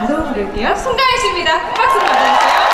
바로 부를게요. 송가인 씨입니다. 박수로 맞아주세요.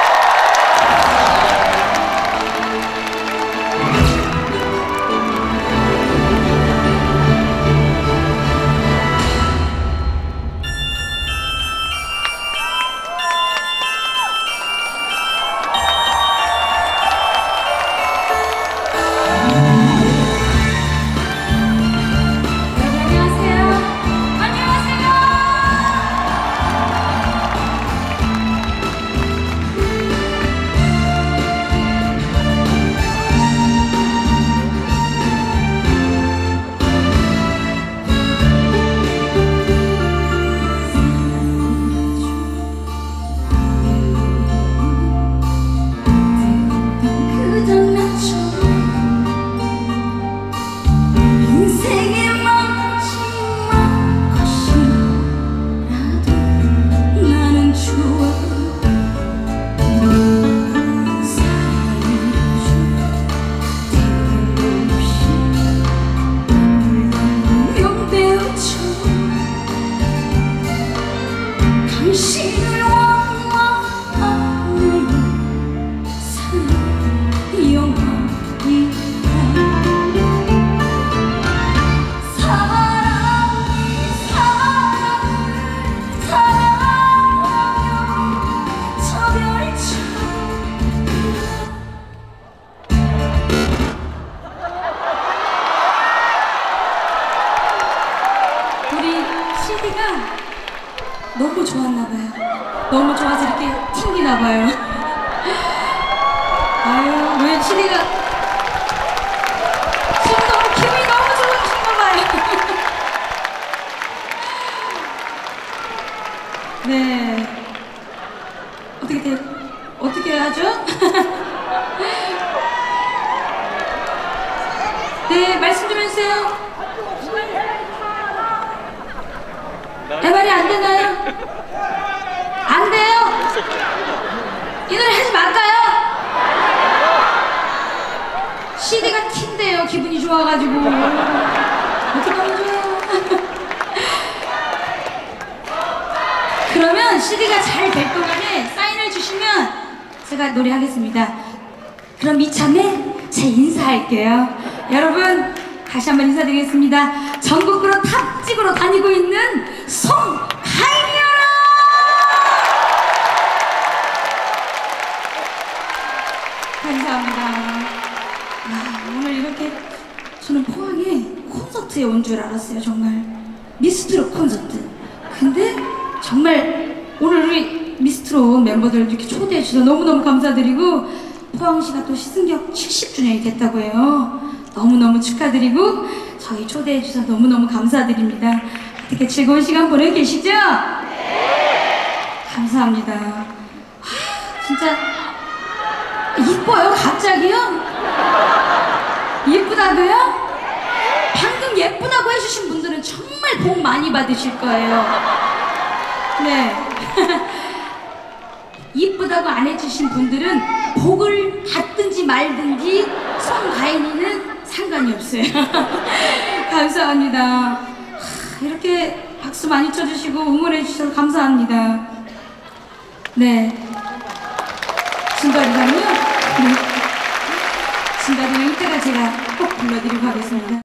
CD가 너무 좋았나봐요. 너무 좋아서 이렇게 튕기나봐요. 아유, 왜 CD가 지금 너무 기분이 너무 좋으신가봐요. 네. 어떻게 하죠? 네, 말씀 좀 해주세요. 말이 안 되나요? 안 돼요? 이 노래 하지 말까요? CD가 튄대요. 기분이 좋아가지고. 어떻게 하면 좋아요? 그러면 CD가 잘 될 동안에 사인을 주시면 제가 노래하겠습니다. 그럼 이참에 제 인사할게요. 여러분 다시 한번 인사드리겠습니다. 전국으로 탑찍으로 다니고 있는 송가인이여라! 감사합니다. 오늘 이렇게 저는 포항에 콘서트에 온 줄 알았어요. 정말 미스트롯 콘서트. 근데 정말 오늘 우리 미스트롯 멤버들 이렇게 초대해 주셔서 너무너무 감사드리고, 포항시가 또 시승격 70주년이 됐다고 해요. 너무너무 축하드리고 저희 초대해 주셔서 너무너무 감사드립니다. 어떻게 즐거운 시간 보내고 계시죠? 네! 감사합니다. 진짜 이뻐요? 갑자기요? 예쁘다고요? 방금 예쁘다고 해주신 분들은 정말 복 많이 받으실 거예요. 네. 이쁘다고 안 해주신 분들은 복을 받든지 말든지 송가인이는 상관이 없어요. 감사합니다. 이렇게 박수 많이 쳐주시고 응원해 주셔서 감사합니다. 네. 진가리랑요? 네. 진가리랑 이따가 제가 꼭 불러드리고 가겠습니다.